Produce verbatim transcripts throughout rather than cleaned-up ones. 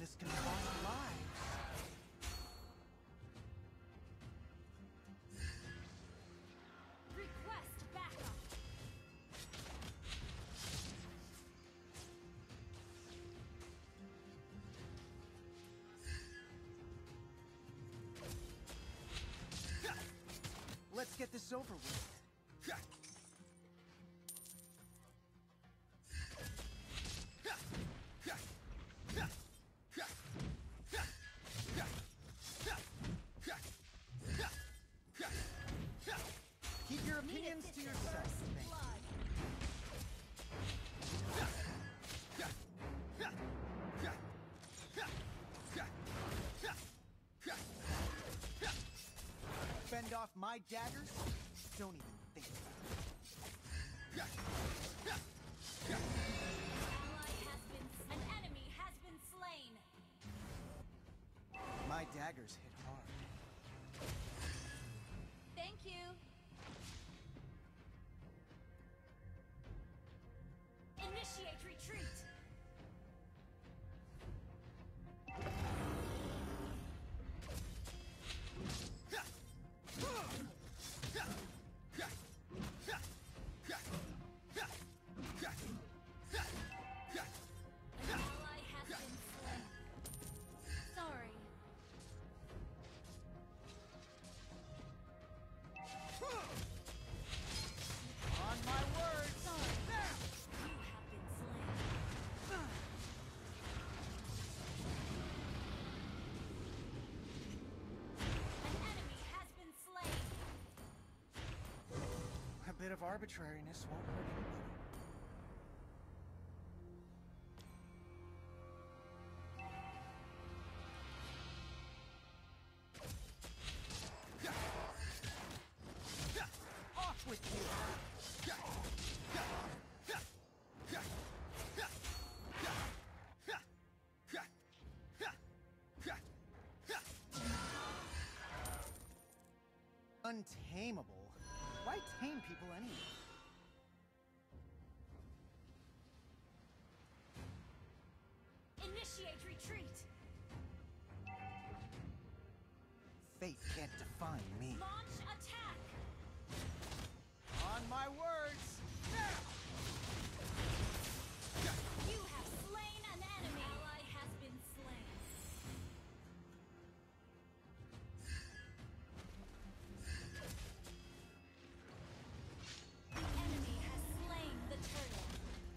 Foolishness can cost lives. Request backup. Let's get this over with. Keep your opinions to yourself. Fend off my daggers? Don't even think about it. Ally has been, an enemy has been slain. My daggers hit hard. Thank you. Initiate retreat. An ally has been slain. Sorry. On my word! Sorry. You have been slain. An enemy has been slain. A bit of arbitrariness won't hurt anybody. Off with you! Untamable? Why tame people anyway? Initiate retreat. Fate can't define me. Launch attack. On my words! Now! You have slain an enemy. Ally has been slain. The enemy has slain the turtle.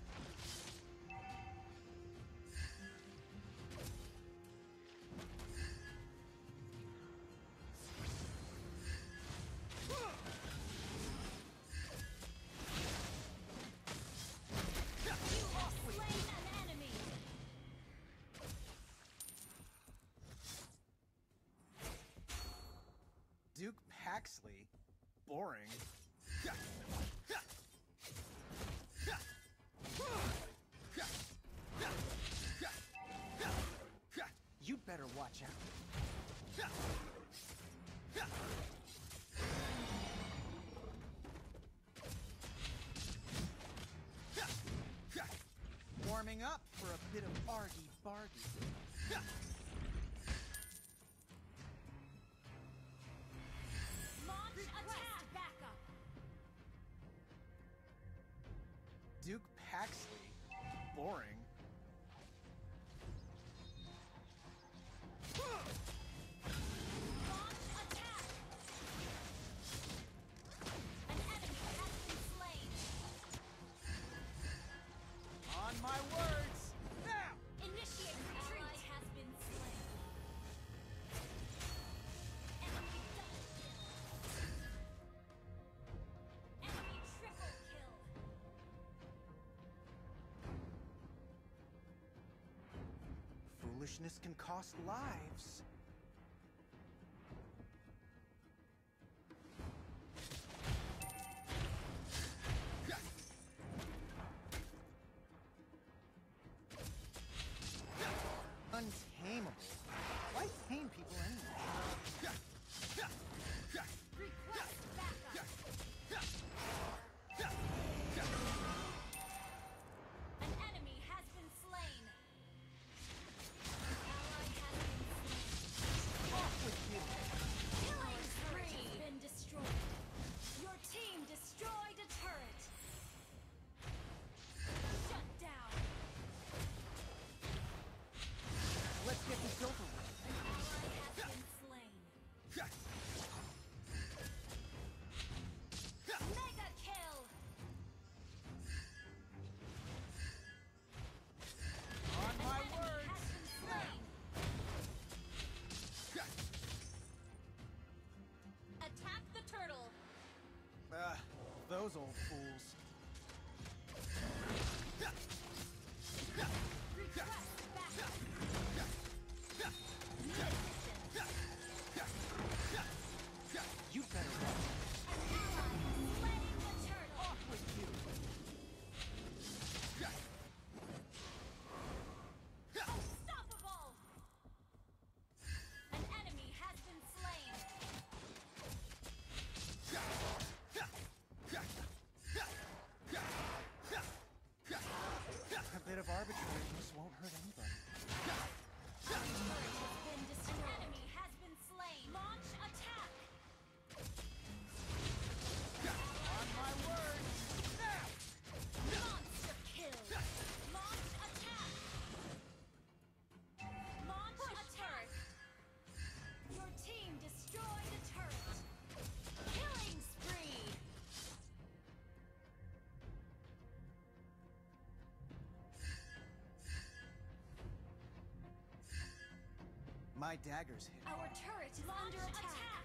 You have slain an enemy. Duke Paxley? Boring. You better watch out. Warming up for a bit of argy-bargy. Launch attack. Backup. Duke Paxley? Boring. Launch attack. An enemy has been slain. On my words! Now! Initiate retreat. Ally has been slain. Enemy double kill. Enemy triple kill. Foolishness can cost lives. Untamable? Why tame people anyway? Request backup. An enemy has been slain. My daggers hit Our hard. turret is under attack.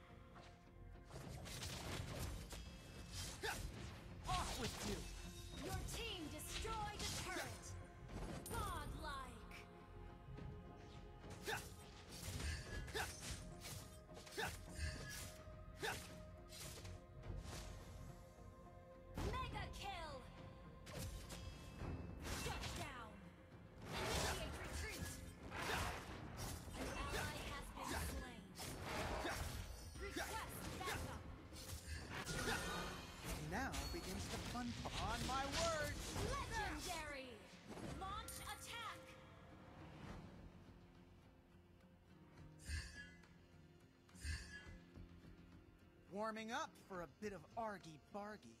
Off with you! Your team destroyed a turret. Godlike. Mega kill. Shut down. Initiate retreat. An ally has been slain. Request backup. Now begins the fun part. On my word! Legendary. Launch attack. Warming up for a bit of argy-bargy.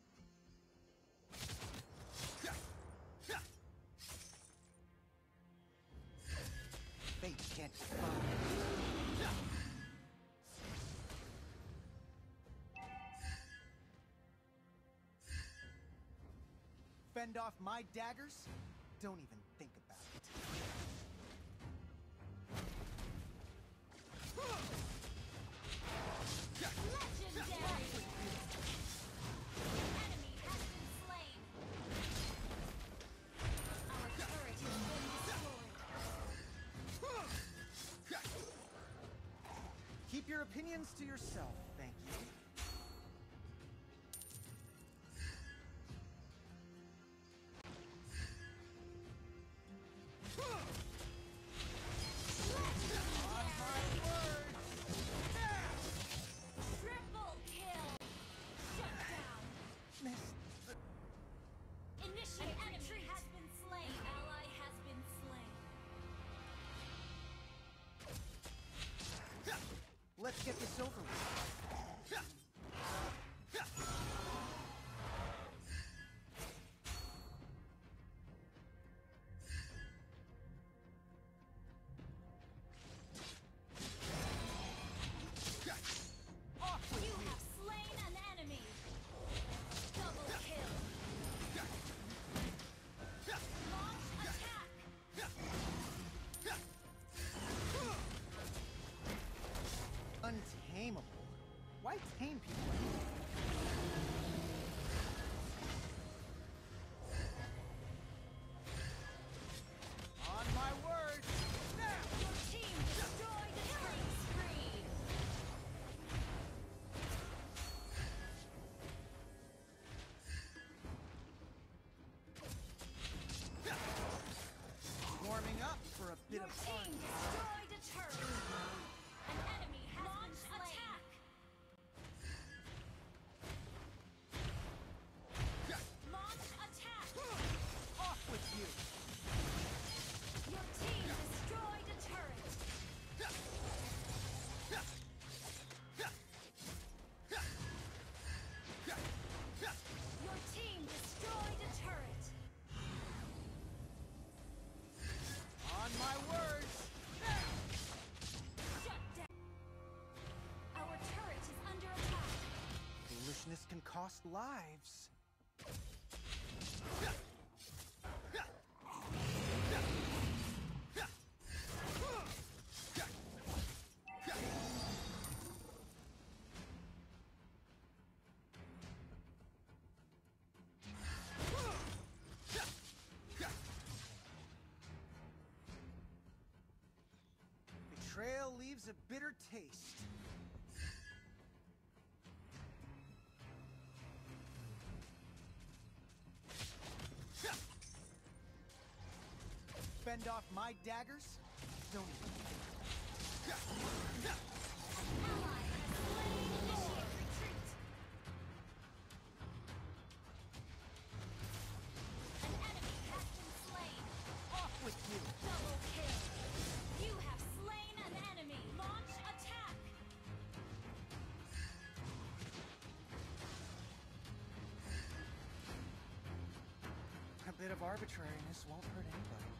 Fate can't defy. Fend off my daggers? Don't even think about it. Legendary. An enemy has been slain. Our turret has been destroyed. Keep your opinions to yourself, thank you. Triple kill. Shut down. Missed. Initiate An enemy has been slain. An ally has been slain. Let's get this over with. Off with You you! have slain an enemy. Double kill. Launch attack. Untamable. Why tame people? On my word! Now! Your team destroyed a killing spree. Warming up for a bit Your of team fun. destroyed a turret. An enemy has Launch been slain. Attack. Launch attack. Off with you! Your team destroyed a turret. Your team destroyed a turret. On my word! Shut down. Our turret is under attack. Foolishness can cost lives. Betrayal leaves a bitter taste. Fend off my daggers? Don't even. Ally has slain. Initiate retreat. An enemy has been slain. Off with you! Double kill. You have slain an enemy. Launch attack. A bit of arbitrariness won't hurt anybody.